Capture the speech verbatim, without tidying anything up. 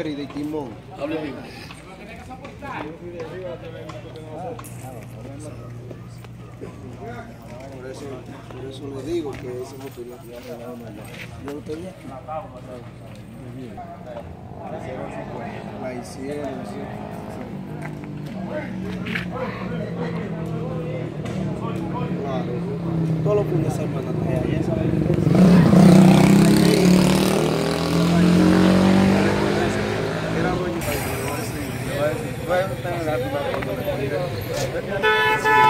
Mérida y Timón. Hable vivo. Por eso, por eso le digo que esa es mi opinión. ¿Yo usted bien? La hicieron, sí. Claro, todos los fines de semana te allá, ¿sabes? Era dueño de la